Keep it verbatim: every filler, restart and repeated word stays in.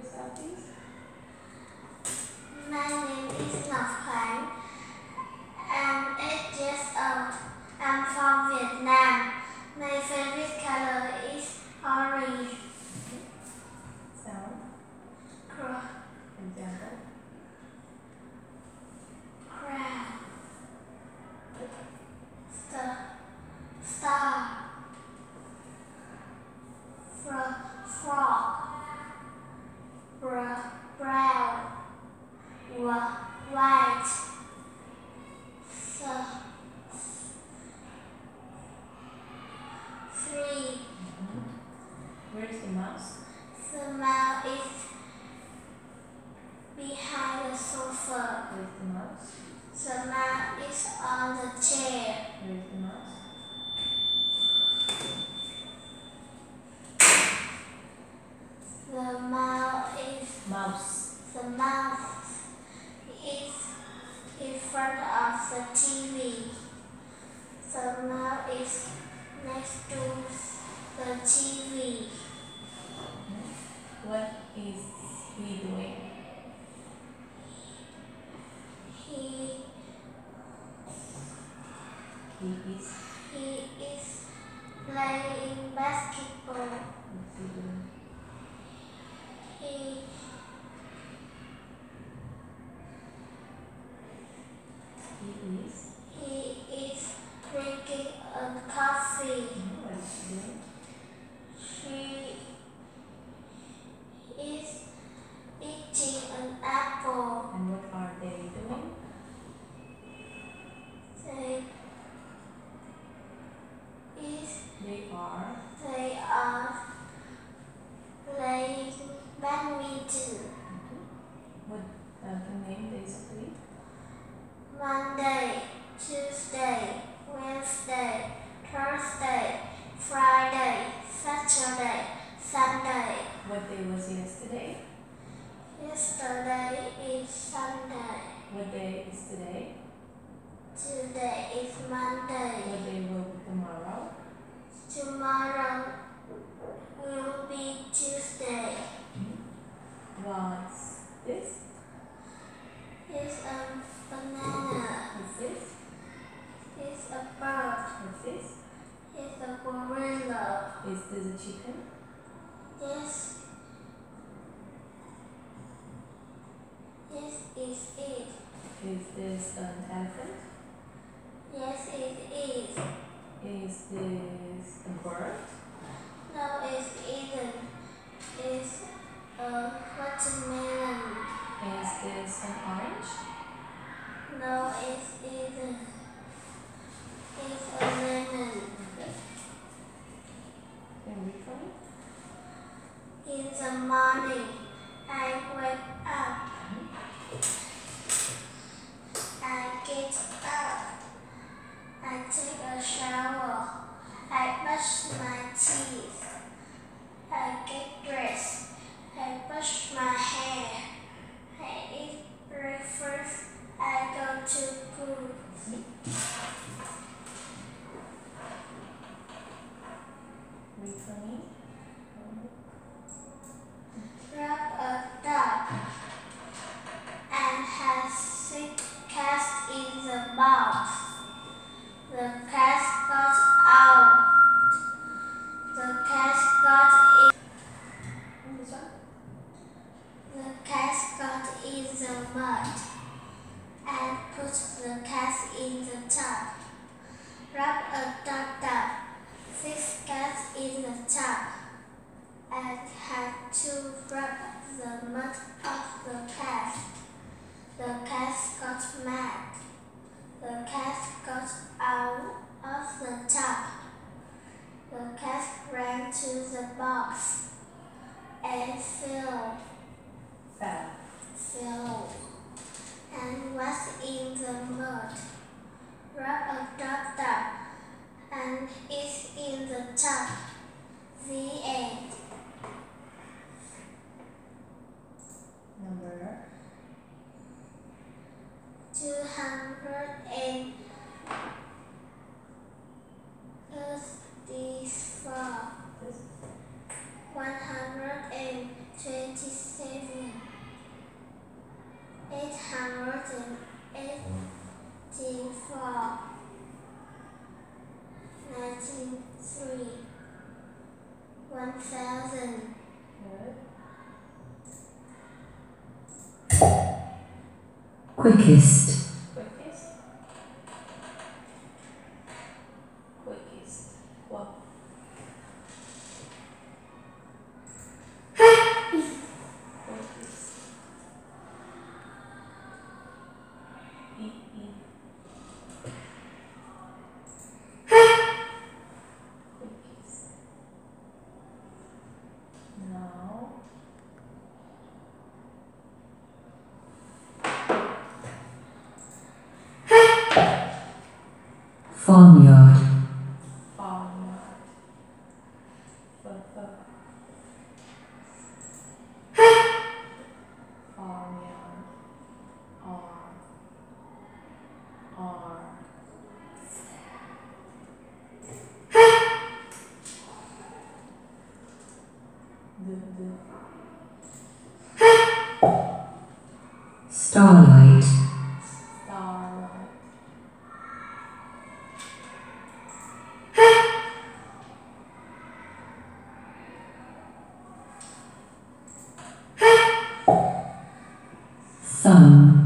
yourself, please? My name is Ngọc Hoàng. I'm eight years old. I'm from Vietnam. My favorite color is orange. Sound. Cr- Example. Crown. Star. Star. Fro- frog. Br- brown. Wh- white. So, three. Mm-hmm. Where is the mouse? The mouse is behind the sofa. Where is the mouse? The mouse is on the chair. Where is the mouse? The mouse is Mouse. the mouse is in front of the T V. The mouse is next to the T V. Mm-hmm. What is he doing? He He is. he is playing basketball. What's he doing? He He is. he is drinking a coffee. Mm-hmm. What is she doing? She is eating an apple. And what are they doing? They is They are. they are playing badminton. Mm-hmm. What are the name days of the week? Monday, Tuesday, Wednesday, Thursday, Friday, Saturday, Sunday. What day was yesterday? Yesterday is Sunday. What day is today? Today is Monday. What day will be tomorrow? Tomorrow will be Tuesday. Mm-hmm. What's this? It's a banana. What's this? It's a bird. What's this? It's a gorilla. Is this a chicken? Yes. Yes, is it. Is this an elephant? Yes, it is. Is this a bird? No, it isn't. It's a watermelon. Is this an orange? No, it isn't. It's a lemon. Okay. Can you read for me? In the morning, I wake up. I get up. I take a shower. I brush my teeth. I get dressed. I brush my hair. I eat breakfast. I go to school. Read for me. Wrap a dog and has six cats in the box. The cats got out. The cats got in. This one? The cats got in the mud and put the cats in the tub. Wrap a dog up. Six cats in the tub and had to rub the mud off the cats. The cats got mad. The cats got out of the tub. The cat ran to the box and fell, Fell. fell, and was in the mud. Rub a dog up and it's in the tub. The end. Number Two hundred and thirty-four. this. One hundred and twenty-seven. Quickest. Quickest. Quickest. What? Quickest. E E. Quickest. Now. Farmyard. Farmyard. F F. Farmyard. R. R. D D. Starlight. Starlight. Sun.